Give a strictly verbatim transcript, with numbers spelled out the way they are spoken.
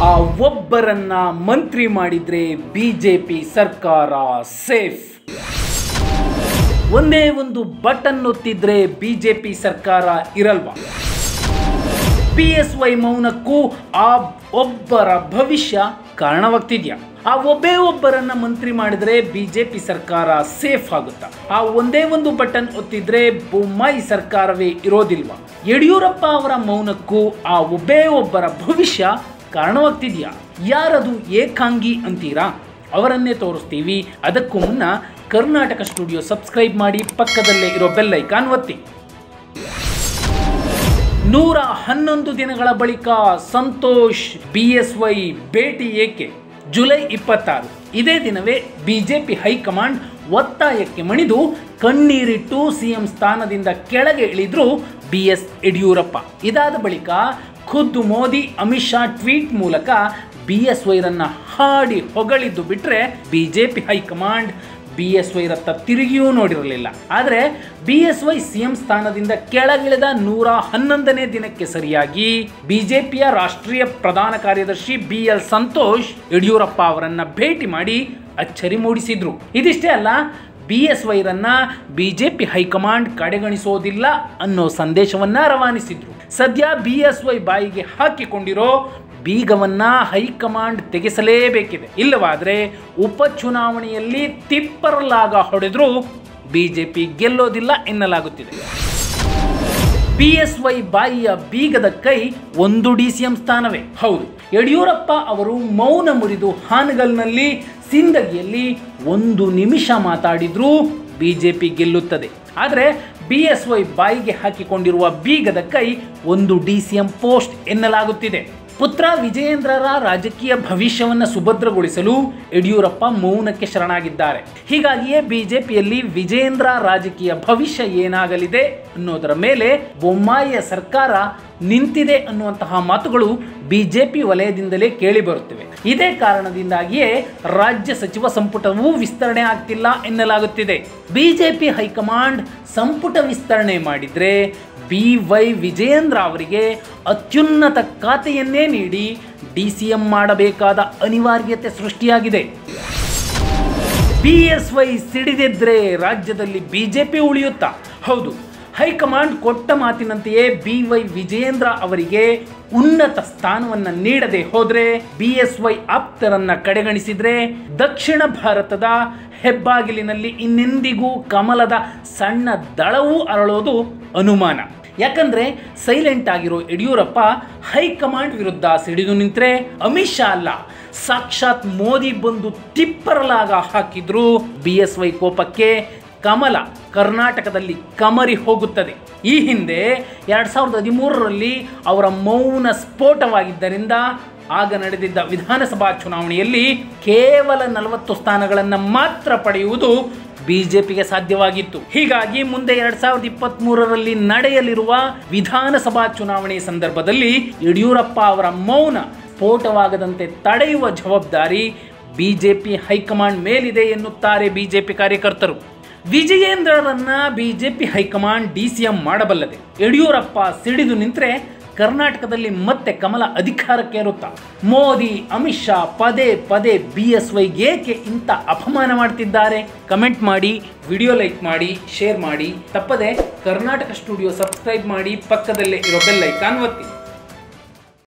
ಆ ಒಬ್ಬರನ್ನ ಮಂತ್ರಿ ಮಾಡಿದ್ರೆ ಬಿಜೆಪಿ ಸರ್ಕಾರ ಸೇಫ್. ಒಂದೇ ಒಂದು ಬಟನ್ ಒತ್ತಿದ್ರೆ ಬಿಜೆಪಿ ಸರ್ಕಾರ ಇರಲ್ವಾ? ಬಿ ಎಸ್ ವೈ ಮೌನಕ್ಕೂ ಆ ಒಬ್ಬರ ಭವಿಷ್ಯ ಕಾರಣವಾಗ್ತಿದ್ಯಾ? ಆ ಒಬ್ಬೇ ಒಬ್ಬರನ್ನ ಮಂತ್ರಿ ಮಾಡಿದ್ರೆ ಬಿಜೆಪಿ ಸರ್ಕಾರ ಸೇಫ್ ಆಗುತ್ತಾ? ಆ ಒಂದೇ ಒಂದು ಬಟನ್ ಒತ್ತಿದ್ರೆ ಬೊಮ್ಮಾಯಿ ಸರ್ಕಾರವೇ ಇರೋದಿಲ್ವಾ? ಯಡಿಯೂರಪ್ಪ ಅವರ ಮೌನಕ್ಕೂ ಆ ಒಬ್ಬೇ ಒಬ್ಬರ ಭವಿಷ್ಯ ಕಾರಣವಾಗ್ತಿದ್ಯಾ? ಯಾರದು ಏಕಾಂಗಿ ಅಂತೀರಾ? ಅವರನ್ನೇ ತೋರಿಸ್ತೀವಿ. ಅದಕ್ಕೂ ಮುನ್ನ ಕರ್ನಾಟಕ ಸ್ಟುಡಿಯೋ ಸಬ್ಸ್ಕ್ರೈಬ್ ಮಾಡಿ, ಪಕ್ಕದಲ್ಲೇ ಇರೋ ಬೆಲ್ ಐಕಾನ್ ಒತ್ತಿ. ನೂರ ಹನ್ನೊಂದು ದಿನಗಳ ಬಳಿಕ ಸಂತೋಷ್ ಬಿ ಎಸ್ ವೈ ಭೇಟಿ ಏಕೆ? ಜುಲೈ ಇಪ್ಪತ್ತಾರು ಇದೇ ದಿನವೇ ಬಿಜೆಪಿ ಹೈಕಮಾಂಡ್ ಒತ್ತಾಯಕ್ಕೆ ಮಣಿದು ಕಣ್ಣೀರಿಟ್ಟು ಸಿಎಂ ಸ್ಥಾನದಿಂದ ಕೆಳಗೆ ಇಳಿದ್ರು ಬಿ ಎಸ್ ಯಡಿಯೂರಪ್ಪ. ಇದಾದ ಬಳಿಕ ಖುದ್ದು ಮೋದಿ, ಅಮಿತ್ ಶಾ ಟ್ವೀಟ್ ಮೂಲಕ ಬಿ ಎಸ್ ವೈರನ್ನ ಹಾಡಿ ಹೊಗಳಿದ್ದು ಬಿಟ್ಟರೆ ಬಿಜೆಪಿ ಹೈಕಮಾಂಡ್ ಬಿ ಎಸ್ ವೈರತ್ತ ತಿರುಗಿಯೂ ನೋಡಿರಲಿಲ್ಲ. ಆದರೆ ಬಿ ಎಸ್ ವೈ ಸಿಎಂ ಸ್ಥಾನದಿಂದ ಕೆಳಗಿಳಿದ ನೂರ ಹನ್ನೊಂದನೇ ದಿನಕ್ಕೆ ಸರಿಯಾಗಿ ಬಿಜೆಪಿಯ ರಾಷ್ಟ್ರೀಯ ಪ್ರಧಾನ ಕಾರ್ಯದರ್ಶಿ ಬಿ ಎಲ್ ಸಂತೋಷ್ ಯಡಿಯೂರಪ್ಪ ಅವರನ್ನ ಭೇಟಿ ಮಾಡಿ ಅಚ್ಚರಿ ಮೂಡಿಸಿದ್ರು. ಇದಿಷ್ಟೇ ಅಲ್ಲ, ಬಿ ಎಸ್ ವೈರನ್ನ ಬಿಜೆಪಿ ಹೈಕಮಾಂಡ್ ಕಡೆಗಣಿಸೋದಿಲ್ಲ ಅನ್ನೋ ಸಂದೇಶವನ್ನ ರವಾನಿಸಿದ್ರು. ಸದ್ಯ ಬಿ ಎಸ್ ವೈ ಬಾಯಿಗೆ ಹಾಕಿಕೊಂಡಿರೋ ಬೀಗವನ್ನ ಹೈಕಮಾಂಡ್ ತೆಗೆಸಲೇಬೇಕಿದೆ. ಇಲ್ಲವಾದರೆ ಉಪಚುನಾವಣೆಯಲ್ಲಿ ತಿಪ್ಪರಲಾಗ ಹೊಡೆದ್ರೂ ಬಿಜೆಪಿ ಗೆಲ್ಲೋದಿಲ್ಲ ಎನ್ನಲಾಗುತ್ತಿದೆ. ಬಿ ಎಸ್ ವೈ ಬಾಯಿಯ ಬೀಗದ ಕೈ ಒಂದು ಡಿ ಸಿ ಎಂ ಸ್ಥಾನವೇ ಹೌದು. ಯಡಿಯೂರಪ್ಪ ಅವರು ಮೌನ ಮುರಿದು ಹಾನಗಲ್ನಲ್ಲಿ ಸಿಂದಗಿಯಲ್ಲಿ ಒಂದು ನಿಮಿಷ ಮಾತಾಡಿದ್ರೂ ಬಿಜೆಪಿ ಗೆಲ್ಲುತ್ತದೆ. ಆದರೆ ಬಿ ಎಸ್ ವೈ ಬಾಯಿಗೆ ಹಾಕಿಕೊಂಡಿರುವ ಬೀಗದ ಕೈ ಒಂದು ಡಿ ಸಿ ಎಂ ಪೋಸ್ಟ್ ಎನ್ನಲಾಗುತ್ತಿದೆ. ಪುತ್ರ ವಿಜಯೇಂದ್ರರ ರಾಜಕೀಯ ಭವಿಷ್ಯವನ್ನು ಸುಭದ್ರಗೊಳಿಸಲು ಯಡಿಯೂರಪ್ಪ ಮೌನಕ್ಕೆ ಶರಣಾಗಿದ್ದಾರೆ. ಹೀಗಾಗಿಯೇ ಬಿಜೆಪಿಯಲ್ಲಿ ವಿಜಯೇಂದ್ರ ರಾಜಕೀಯ ಭವಿಷ್ಯ ಏನಾಗಲಿದೆ ಅನ್ನೋದರ ಮೇಲೆ ಬೊಮ್ಮಾಯಿಯ ಸರ್ಕಾರ ನಿಂತಿದೆ ಅನ್ನುವಂತಹ ಮಾತುಗಳು ಬಿಜೆಪಿ ವಲಯದಿಂದಲೇ ಕೇಳಿ ಬರುತ್ತಿವೆ. ಇದೇ ಕಾರಣದಿಂದಾಗಿಯೇ ರಾಜ್ಯ ಸಚಿವ ಸಂಪುಟವೂ ವಿಸ್ತರಣೆ ಆಗ್ತಿಲ್ಲ ಎನ್ನಲಾಗುತ್ತಿದೆ. ಬಿಜೆಪಿ ಹೈಕಮಾಂಡ್ ಸಂಪುಟ ವಿಸ್ತರಣೆ ಮಾಡಿದ್ರೆ ಬಿ ವೈ ವಿಜಯೇಂದ್ರ ಅವರಿಗೆ ಅತ್ಯುನ್ನತ ಖಾತೆಯನ್ನೇ ನೀಡಿ ಡಿ ಸಿ ಎಂ ಮಾಡಬೇಕಾದ ಅನಿವಾರ್ಯತೆ ಸೃಷ್ಟಿಯಾಗಿದೆ. ಬಿ ಎಸ್ ವೈ ಸಿಡಿದಿದ್ರೆ ರಾಜ್ಯದಲ್ಲಿ ಬಿಜೆಪಿ ಉಳಿಯುತ್ತಾ? ಹೌದು, ಹೈಕಮಾಂಡ್ ಕೊಟ್ಟ ಮಾತಿನಂತೆಯೇ ಬಿ ವೈ ವಿಜಯೇಂದ್ರ ಅವರಿಗೆ ಉನ್ನತ ಸ್ಥಾನವನ್ನು ನೀಡದೆ ಹೋದ್ರೆ, ಬಿ ಎಸ್ ವೈ ಆಪ್ತರನ್ನ ಕಡೆಗಣಿಸಿದ್ರೆ ದಕ್ಷಿಣ ಭಾರತದ ಹೆಬ್ಬಾಗಿಲಿನಲ್ಲಿ ಇನ್ನೆಂದಿಗೂ ಕಮಲದ ಸಣ್ಣ ದಳವೂ ಅರಳೋದು ಅನುಮಾನ. ಯಾಕಂದ್ರೆ ಸೈಲೆಂಟ್ ಆಗಿರೋ ಯಡಿಯೂರಪ್ಪ ಹೈಕಮಾಂಡ್ ವಿರುದ್ಧ ಸಿಡಿದು ನಿಂತರೆ ಅಮಿತ್ ಶಾ ಅಲ್ಲ, ಸಾಕ್ಷಾತ್ ಮೋದಿ ಬಂದು ತಿಪ್ಪರಲಾಗ ಹಾಕಿದ್ರು ಬಿ ಎಸ್ ವೈ ಕೋಪಕ್ಕೆ ಕಮಲ ಕರ್ನಾಟಕದಲ್ಲಿ ಕಮರಿ ಹೋಗುತ್ತದೆ. ಈ ಹಿಂದೆ ಎರಡ್ ಸಾವಿರದ ಹದಿಮೂರರಲ್ಲಿ ಅವರ ಮೌನ ಸ್ಫೋಟವಾಗಿದ್ದರಿಂದ ಆಗ ನಡೆದಿದ್ದ ವಿಧಾನಸಭಾ ಚುನಾವಣೆಯಲ್ಲಿ ಕೇವಲ ನಲವತ್ತು ಸ್ಥಾನಗಳನ್ನು ಮಾತ್ರ ಪಡೆಯುವುದು ಬಿಜೆಪಿಗೆ ಸಾಧ್ಯವಾಗಿತ್ತು. ಹೀಗಾಗಿ ಮುಂದೆ ಎರಡ್ ಸಾವಿರದ ಇಪ್ಪತ್ತ್ ಮೂರರಲ್ಲಿ ನಡೆಯಲಿರುವ ವಿಧಾನಸಭಾ ಚುನಾವಣೆ ಸಂದರ್ಭದಲ್ಲಿ ಯಡಿಯೂರಪ್ಪ ಅವರ ಮೌನ ಸ್ಫೋಟವಾಗದಂತೆ ತಡೆಯುವ ಜವಾಬ್ದಾರಿ ಬಿಜೆಪಿ ಹೈಕಮಾಂಡ್ ಮೇಲಿದೆ ಎನ್ನುತ್ತಾರೆ ಬಿಜೆಪಿ ಕಾರ್ಯಕರ್ತರು. ವಿಜಯೇಂದ್ರರನ್ನ BJP high command D C M ಮಾಡಬಲ್ಲದೆ. ಯಡಿಯೂರಪ್ಪ ಸಿಡಿದು ನಿಂತರೆ ಕರ್ನಾಟಕದಲ್ಲಿ ಮತ್ತೆ ಕಮಲ ಅಧಿಕಾರಕ್ಕೆ ಇರುತ್ತಾ? ಮೋದಿ, ಅಮಿತ್ ಶಾ ಪದೇ ಪದೇ ಬಿ ಎಸ್ ವೈಗೆ ಏಕೆ ಇಂಥ ಅಪಮಾನ ಮಾಡ್ತಿದ್ದಾರೆ? ಕಮೆಂಟ್ ಮಾಡಿ, ವಿಡಿಯೋ ಲೈಕ್ ಮಾಡಿ, ಶೇರ್ ಮಾಡಿ. ತಪ್ಪದೆ ಕರ್ನಾಟಕ ಸ್ಟುಡಿಯೋ ಸಬ್ಸ್ಕ್ರೈಬ್ ಮಾಡಿ, ಪಕ್ಕದಲ್ಲೇ ಇರೋ ಬೆಲ್ ಐಕಾನ್ ಒತ್ತಿ.